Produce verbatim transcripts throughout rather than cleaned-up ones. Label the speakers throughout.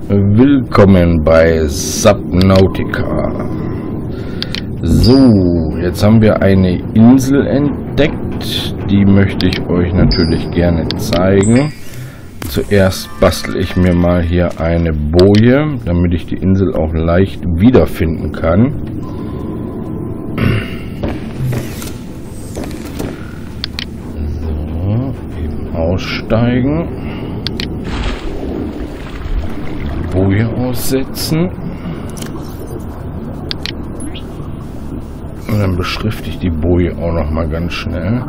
Speaker 1: Willkommen bei Subnautica. So, jetzt haben wir eine Insel entdeckt. Die möchte ich euch natürlich gerne zeigen. Zuerst bastel ich mir mal hier eine Boje, damit ich die Insel auch leicht wiederfinden kann. So, eben aussteigen. Boje aussetzen. Und dann beschrifte ich die Boje auch noch mal ganz schnell.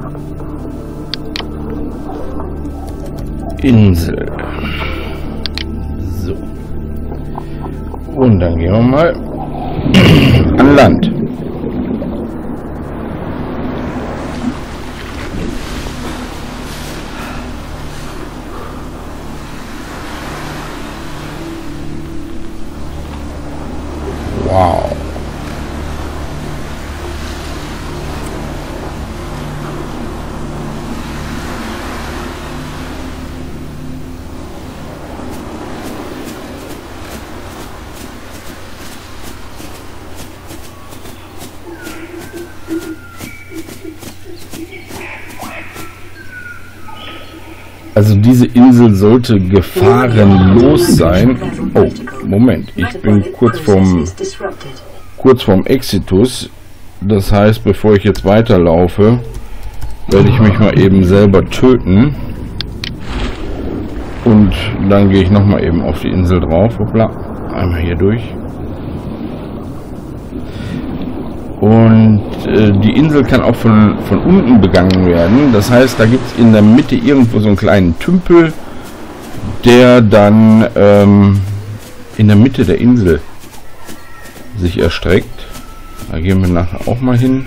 Speaker 1: Insel. So. Und dann gehen wir mal an Land. Wow. Also diese Insel sollte gefahrenlos sein. Oh, Moment, ich bin kurz vorm, kurz vorm Exitus. Das heißt, bevor ich jetzt weiterlaufe, werde ich mich mal eben selber töten. Und dann gehe ich nochmal eben auf die Insel drauf. Hoppla, einmal hier durch. Und äh, die Insel kann auch von, von unten begangen werden. Das heißt, da gibt es in der Mitte irgendwo so einen kleinen Tümpel, der dann ähm, in der Mitte der Insel sich erstreckt. Da gehen wir nachher auch mal hin.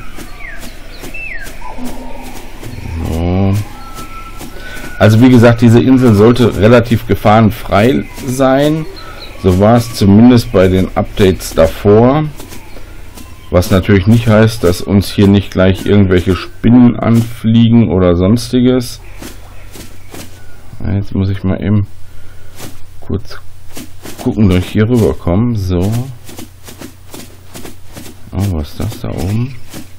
Speaker 1: So. Also wie gesagt, diese Insel sollte relativ gefahrenfrei sein. So war es zumindest bei den Updates davor. Was natürlich nicht heißt, dass uns hier nicht gleich irgendwelche Spinnen anfliegen oder sonstiges. Jetzt muss ich mal eben kurz gucken, dass ich hier rüber komme. So. Oh, was ist das da oben?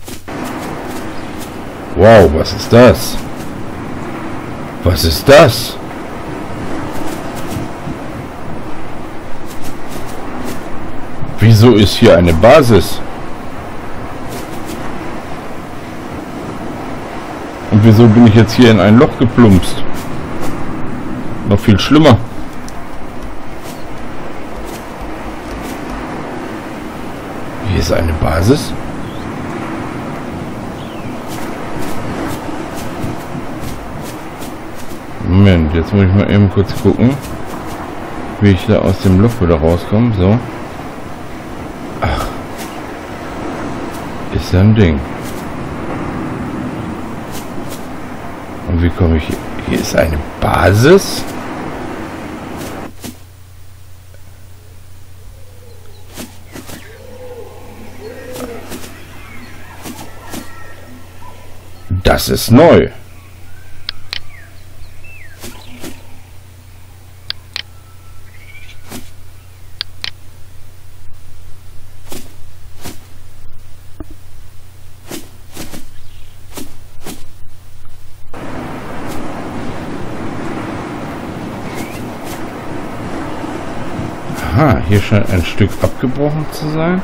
Speaker 1: Wow, was ist das? Was ist das? Wieso ist hier eine Basis? Und wieso bin ich jetzt hier in ein Loch geplumpst? Noch viel schlimmer. Hier ist eine Basis. Moment, jetzt muss ich mal eben kurz gucken, wie ich da aus dem Loch wieder rauskomme. So. Ach. Ist ja ein Ding. Und wie komme ich hier? Hier ist eine Basis. Das ist neu. Aha, hier scheint ein Stück abgebrochen zu sein.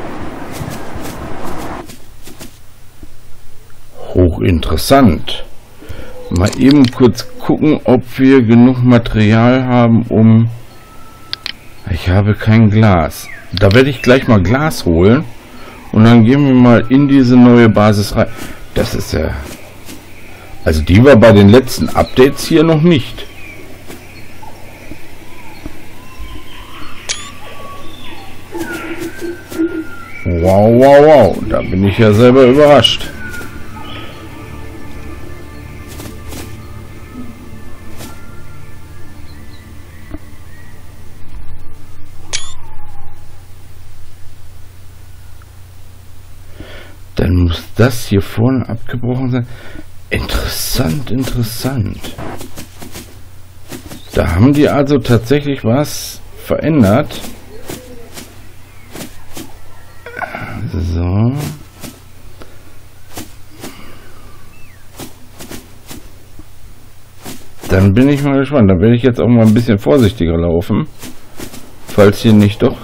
Speaker 1: Hochinteressant. Mal eben kurz gucken, ob wir genug Material haben, um... Ich habe kein Glas. Da werde ich gleich mal Glas holen. Und dann gehen wir mal in diese neue Basis rein. Das ist ja... Also die war bei den letzten Updates hier noch nicht. Wow, wow, wow. Da bin ich ja selber überrascht. Dann muss das hier vorne abgebrochen sein. Interessant, interessant. Da haben die also tatsächlich was verändert. So. Dann bin ich mal gespannt. Dann werde ich jetzt auch mal ein bisschen vorsichtiger laufen. Falls hier nicht doch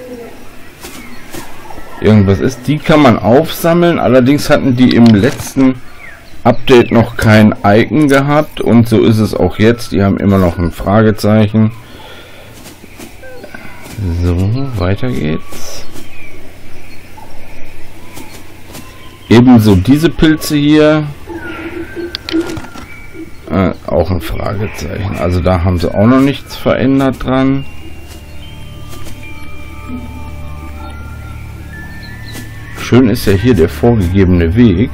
Speaker 1: irgendwas ist. Die kann man aufsammeln. Allerdings hatten die im letzten Update noch kein Icon gehabt. Und so ist es auch jetzt. Die haben immer noch ein Fragezeichen. So, weiter geht's. Ebenso diese Pilze hier. Äh, auch ein Fragezeichen. Also da haben sie auch noch nichts verändert dran. Schön ist ja hier der vorgegebene Weg.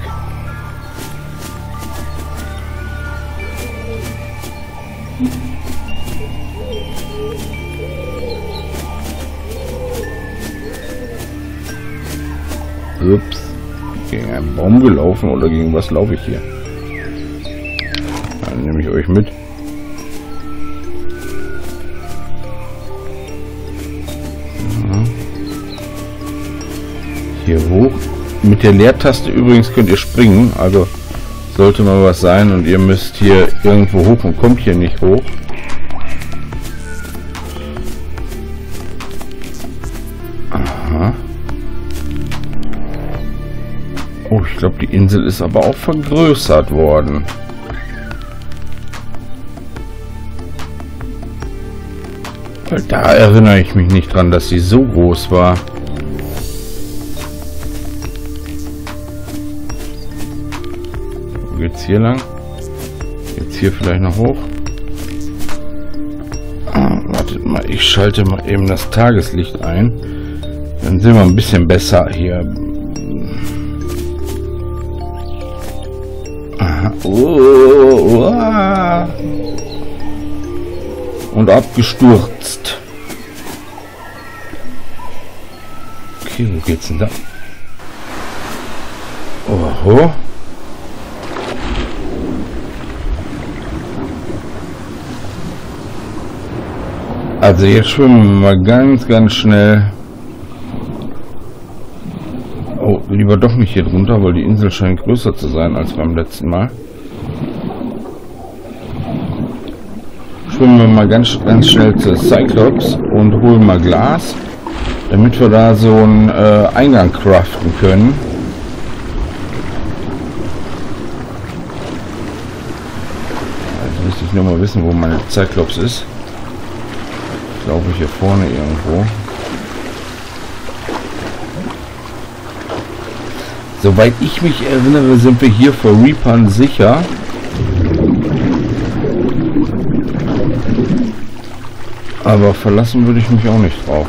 Speaker 1: Ups. Gegen einen Baum gelaufen oder gegen was laufe ich hier? Dann nehme ich euch mit. Ja. Hier hoch. Mit der Leertaste übrigens könnt ihr springen. Also sollte mal was sein und ihr müsst hier irgendwo hoch und kommt hier nicht hoch. Aha. Oh, ich glaube, die Insel ist aber auch vergrößert worden. Weil da erinnere ich mich nicht dran, dass sie so groß war. Wo geht's hier lang? Jetzt hier vielleicht noch hoch? Ah, wartet mal, ich schalte mal eben das Tageslicht ein. Dann sehen wir ein bisschen besser hier. Oh, oh. Und abgestürzt. Okay, wo geht's denn da? Oho. Also jetzt schwimmen wir mal ganz, ganz schnell. Oh, lieber doch nicht hier drunter, weil die Insel scheint größer zu sein als beim letzten Mal. Schwimmen wir mal ganz, ganz schnell zu Cyclops und holen mal Glas, damit wir da so einen äh, Eingang craften können. Jetzt müsste ich nur mal wissen, wo meine Cyclops ist. Ich glaube hier vorne irgendwo. Soweit ich mich erinnere, sind wir hier vor Reapern sicher. Aber verlassen würde ich mich auch nicht drauf.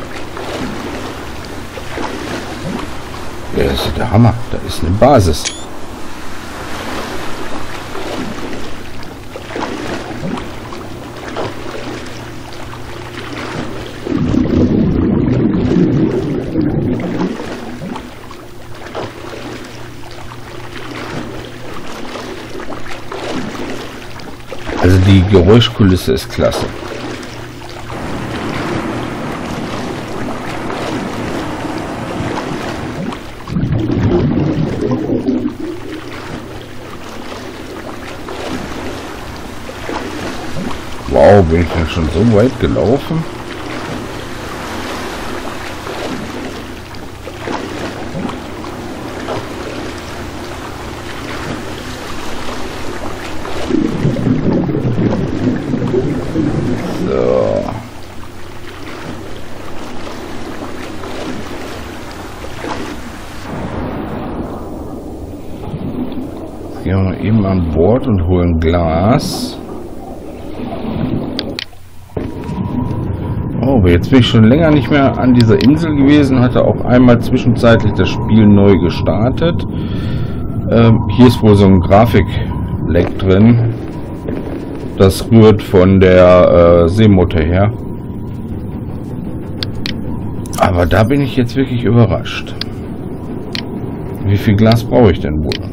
Speaker 1: Ja, das ist der Hammer. Da ist eine Basis. Also die Geräuschkulisse ist klasse. Wow, bin ich denn schon so weit gelaufen? So. Gehen wir mal eben an Bord und holen Glas. Oh, jetzt bin ich schon länger nicht mehr an dieser Insel gewesen, hatte auch einmal zwischenzeitlich das Spiel neu gestartet. Ähm, hier ist wohl so ein Grafikleck drin. Das rührt von der äh, Seemutter her. Aber da bin ich jetzt wirklich überrascht. Wie viel Glas brauche ich denn wohl?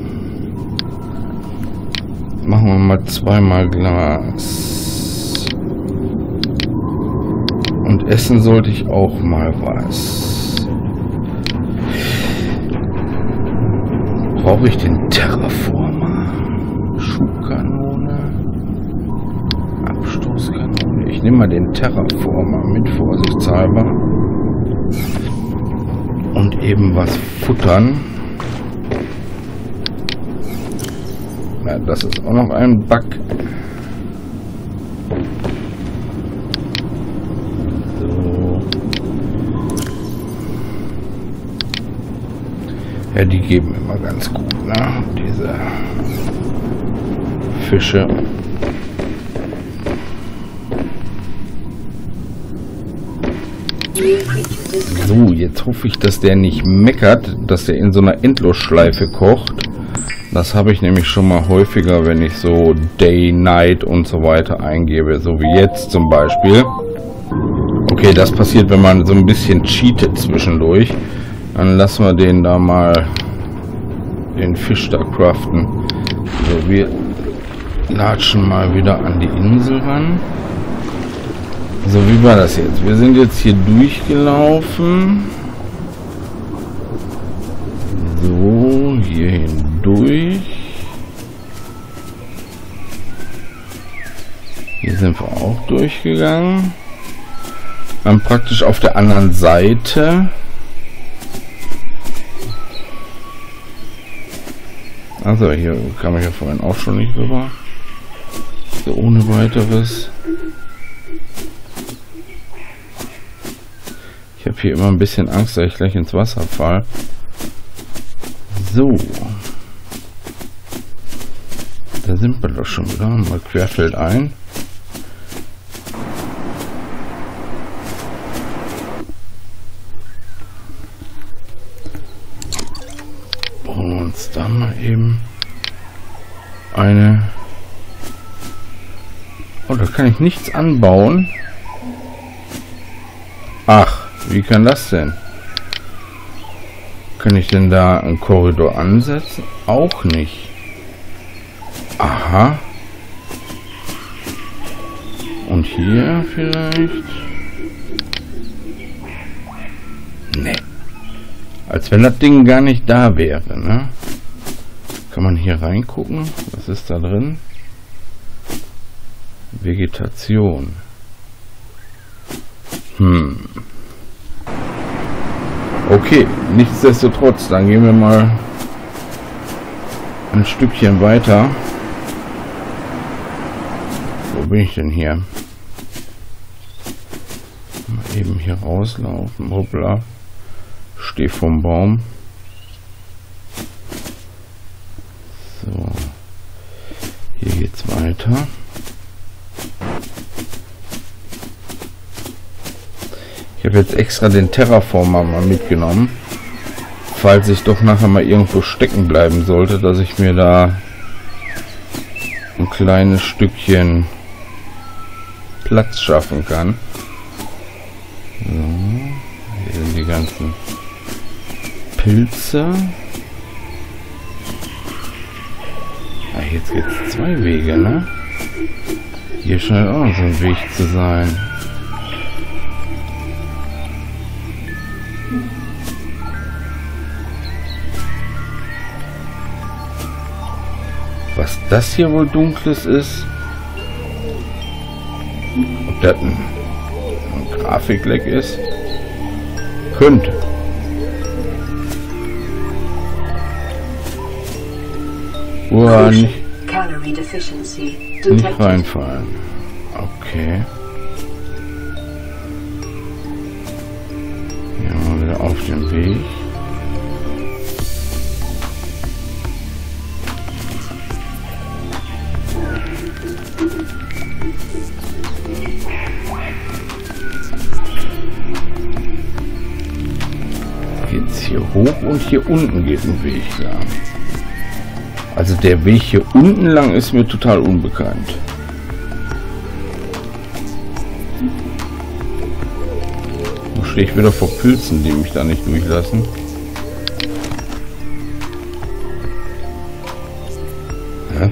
Speaker 1: Machen wir mal zweimal Glas. Und essen sollte ich auch mal was. Brauche ich den Terraformer? Schubkanone? Abstoßkanone? Ich nehme mal den Terraformer mit, vorsichtshalber. Und eben was futtern. Ja, das ist auch noch ein Bug. So. Ja, die geben immer ganz gut, ne? Diese Fische. So, jetzt hoffe ich, dass der nicht meckert, dass der in so einer Endlosschleife kocht. Das habe ich nämlich schon mal häufiger, wenn ich so Day, Night und so weiter eingebe, so wie jetzt zum Beispiel. Okay, das passiert, wenn man so ein bisschen cheatet zwischendurch. Dann lassen wir den da mal, den Fisch da craften. So, wir latschen mal wieder an die Insel ran. So, wie war das jetzt? Wir sind jetzt hier durchgelaufen. So, hier hindurch. Hier sind wir auch durchgegangen. Dann praktisch auf der anderen Seite. Also hier kam ich ja vorhin auch schon nicht rüber. So ohne weiteres. Ich habe hier immer ein bisschen Angst, dass ich gleich ins Wasser falle. So. Da sind wir doch schon wieder. Mal querfeldein. Brauchen wir uns da mal eben eine... Oh, da kann ich nichts anbauen. Ach. Wie kann das denn? Kann ich denn da einen Korridor ansetzen? Auch nicht. Aha. Und hier vielleicht? Nee. Als wenn das Ding gar nicht da wäre, ne? Kann man hier reingucken? Was ist da drin? Vegetation. Hm. Okay, nichtsdestotrotz, dann gehen wir mal ein Stückchen weiter. Wo bin ich denn hier? Mal eben hier rauslaufen. Hoppla. Steh vom Baum. So. Hier geht's weiter. Ich habe jetzt extra den Terraformer mal mitgenommen, falls ich doch nachher mal irgendwo stecken bleiben sollte, dass ich mir da ein kleines Stückchen Platz schaffen kann. So, hier sind die ganzen Pilze. Ah, jetzt gibt es zwei Wege, ne? Hier scheint auch noch so ein Weg zu sein. Was das hier wohl Dunkles ist? Ob das ein, ein Grafikleck ist? Könnte. Uah, nicht, nicht reinfallen. Okay. Ja, mal wieder auf den Weg. Hier hoch und hier unten geht ein Weg lang. Also der Weg hier unten lang ist mir total unbekannt. Da stehe ich wieder vor Pilzen, die mich da nicht durchlassen. Ja.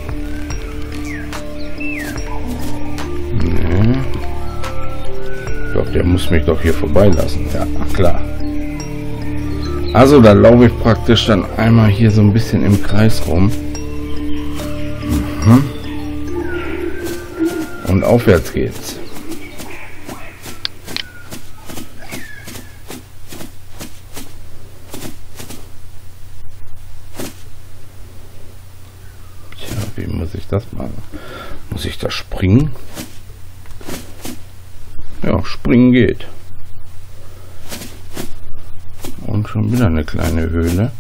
Speaker 1: Nee. muss mich doch hier vorbeilassen. Ja, klar. Also da laufe ich praktisch dann einmal hier so ein bisschen im Kreis rum. Mhm. Und aufwärts geht's. Tja, wie muss ich das machen? Muss ich da springen? Ja, springen geht. Und schon wieder eine kleine Höhle.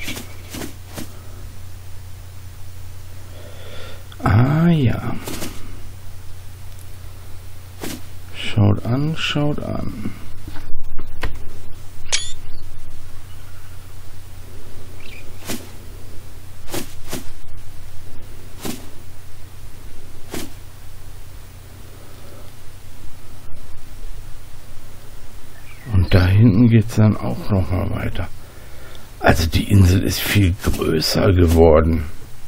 Speaker 1: Ah ja. Schaut an, schaut an. Und da hinten geht es dann auch noch mal weiter. Also die Insel ist viel größer geworden.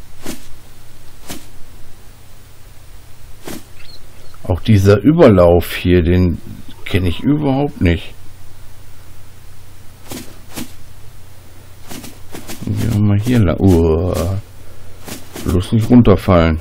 Speaker 1: Auch dieser Überlauf hier, den kenne ich überhaupt nicht. Gehen wir mal hier lang. Uh, bloß nicht runterfallen.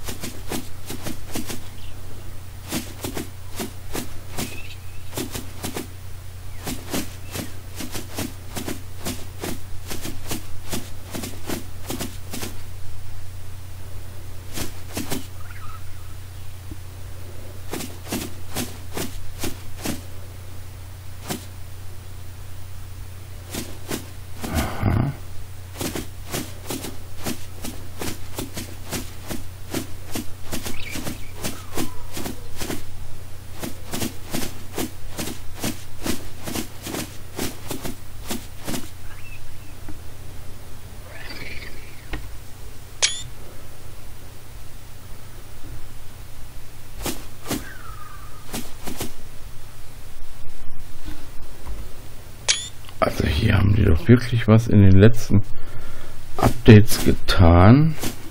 Speaker 1: Also hier haben die doch wirklich was in den letzten Updates getan.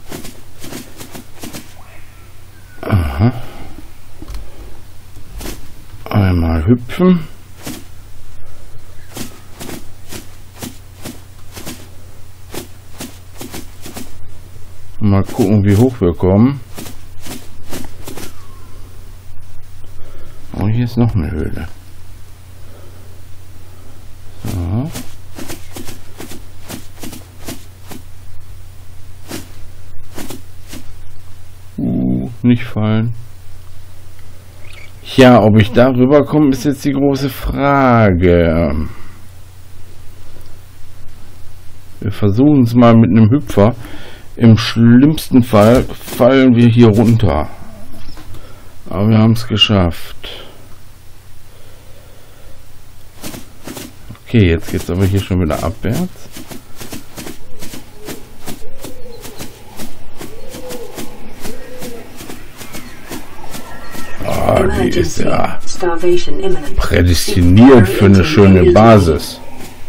Speaker 1: Aha. Einmal hüpfen. Mal gucken, wie hoch wir kommen. Und hier ist noch eine Höhle. So. Uh, nicht fallen. Ja, ob ich da rüber komme, ist jetzt die große Frage. Wir versuchen es mal mit einem Hüpfer. Im schlimmsten Fall fallen wir hier runter. Aber wir haben es geschafft. Okay, jetzt geht es aber hier schon wieder abwärts. Ah, die ist ja prädestiniert für eine schöne Basis.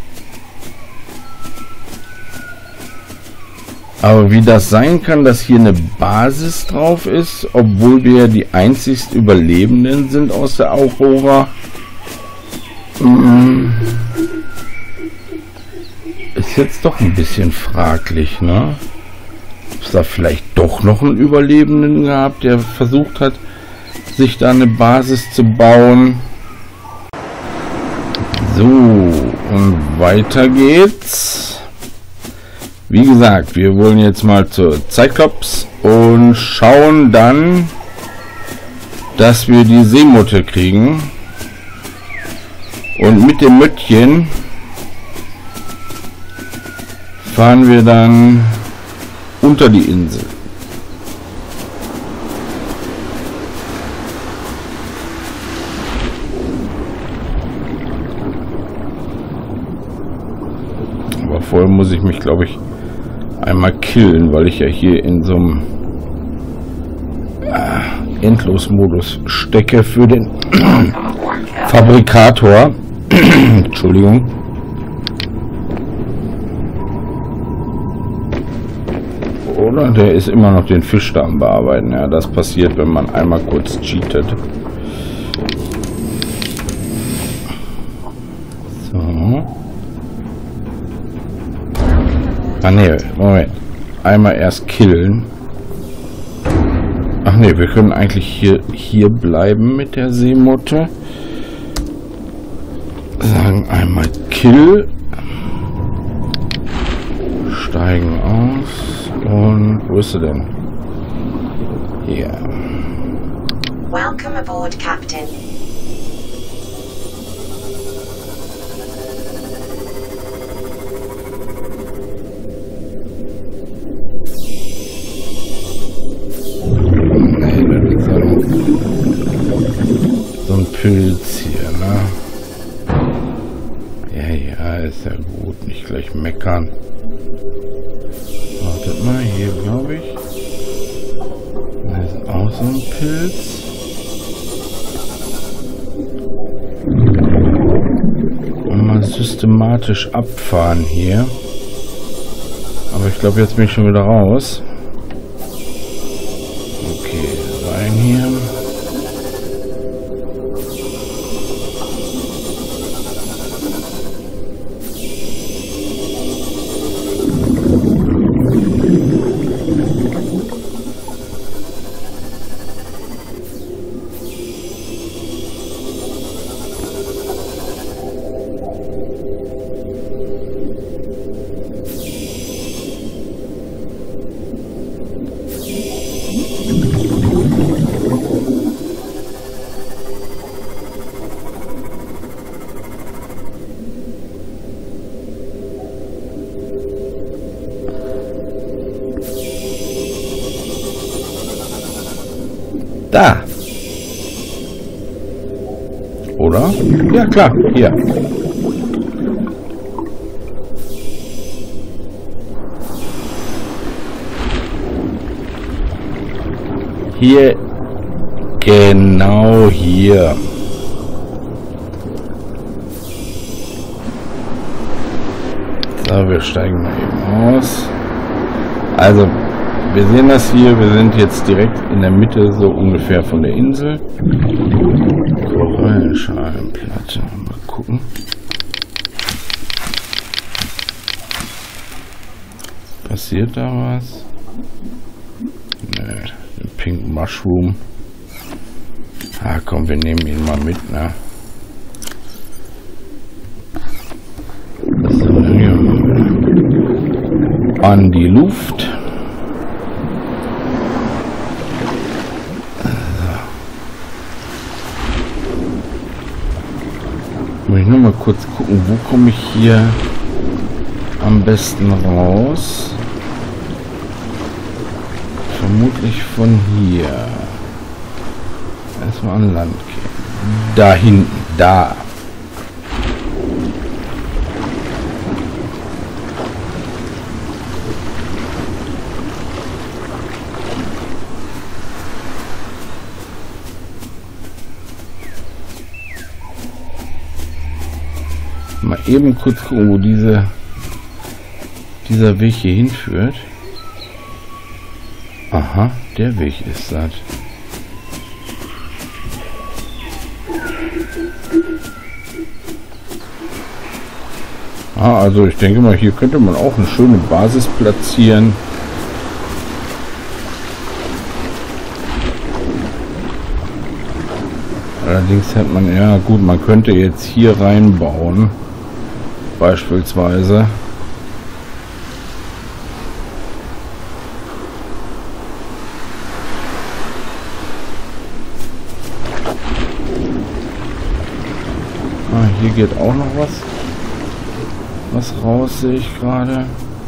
Speaker 1: Aber wie das sein kann, dass hier eine Basis drauf ist, obwohl wir die einzigst Überlebenden sind aus der Aurora, ist jetzt doch ein bisschen fraglich, ne? Ob es da vielleicht doch noch einen Überlebenden gehabt, der versucht hat, sich da eine Basis zu bauen. So, und weiter geht's. Wie gesagt, wir wollen jetzt mal zur Cyclops und schauen dann, dass wir die Seemotte kriegen. Und mit dem Möttchen fahren wir dann unter die Insel. Aber vorher muss ich mich, glaube ich, einmal killen, weil ich ja hier in so einem äh, Endlosmodus stecke für den Fabrikator. Entschuldigung. Oder der ist immer noch den Fisch da am Bearbeiten. Ja, das passiert, wenn man einmal kurz cheatet. Ah ne, Moment. Einmal erst killen. Ach ne, wir können eigentlich hier, hier bleiben mit der Seemotte. Sagen einmal Kill. Steigen aus. Und wo ist sie denn? Hier.
Speaker 2: Welcome aboard, Captain.
Speaker 1: So ein Pilz hier, ne? Ja, ja, ist ja gut. Nicht gleich meckern. Wartet mal, hier glaube ich. Da ist auch so ein Pilz. Und mal systematisch abfahren hier. Aber ich glaube, jetzt bin ich schon wieder raus. Okay, rein hier. Da. Oder? Ja, klar. Hier. Hier. Genau hier. So, wir steigen mal eben aus. Also, wir sehen das hier, wir sind jetzt direkt in der Mitte, so ungefähr von der Insel. Korallenschalenplatte, mal gucken. Passiert da was? Ne, den Pink Mushroom. Ah komm, wir nehmen ihn mal mit, ne? So, an die Luft. Muss ich nur mal kurz gucken, wo komme ich hier am besten raus? Vermutlich von hier. Erstmal an Land gehen. Da hinten, da. Mal eben kurz gucken, wo diese, dieser Weg hier hinführt. Aha, der Weg ist das. Ah, also ich denke mal, hier könnte man auch eine schöne Basis platzieren. Allerdings hat man, ja gut, man könnte jetzt hier reinbauen. Beispielsweise. Ah, hier geht auch noch was. Was raus, sehe ich gerade.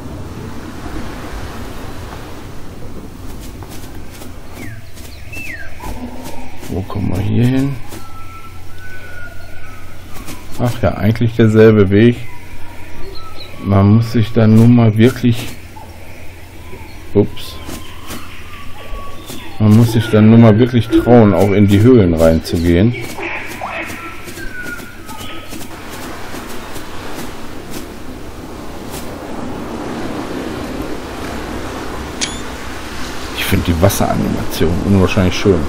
Speaker 1: Wo kommen wir hier hin? Ach ja, eigentlich derselbe Weg. Man muss sich dann nun mal wirklich... Ups. Man muss sich dann nun mal wirklich trauen, auch in die Höhlen reinzugehen. Ich finde die Wasseranimation unwahrscheinlich schön.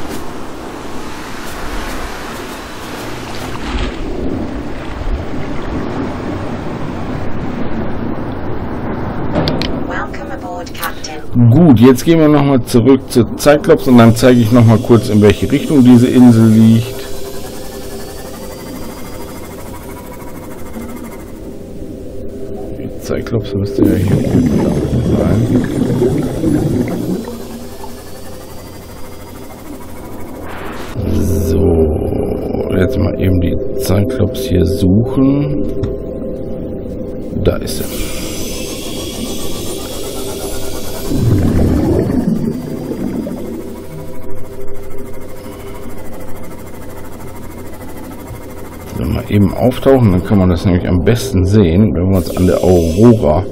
Speaker 1: Gut, jetzt gehen wir nochmal zurück zu Cyclops und dann zeige ich nochmal kurz, in welche Richtung diese Insel liegt. Die Cyclops müsste ja hier sein. So, jetzt mal eben die Cyclops hier suchen. Da ist sie. Wenn wir eben auftauchen, dann kann man das nämlich am besten sehen, wenn wir uns an der Aurora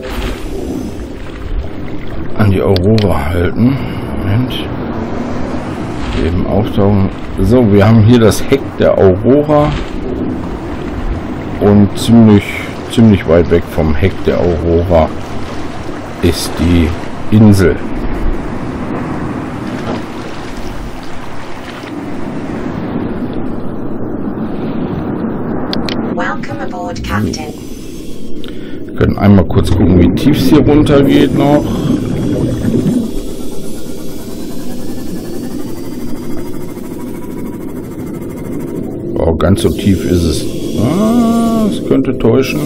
Speaker 1: an die Aurora halten. Moment. Eben auftauchen. So, wir haben hier das Heck der Aurora und ziemlich ziemlich weit weg vom Heck der Aurora ist die Insel.
Speaker 2: Welcome aboard, Captain.
Speaker 1: Wir können einmal kurz gucken, wie tief es hier runter geht noch. Oh, ganz so tief ist es. Ah, es könnte täuschen.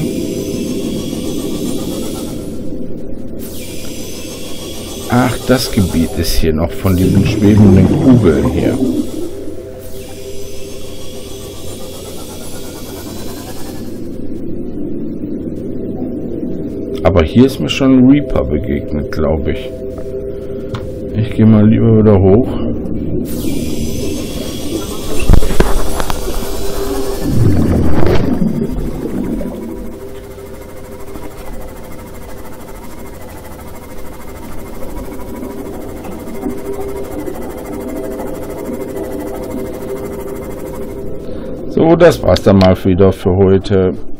Speaker 1: Ach, das Gebiet ist hier noch von diesen schwebenden Kugeln hier. Aber hier ist mir schon ein Reaper begegnet, glaube ich. Ich gehe mal lieber wieder hoch. So, das war's dann mal wieder für heute.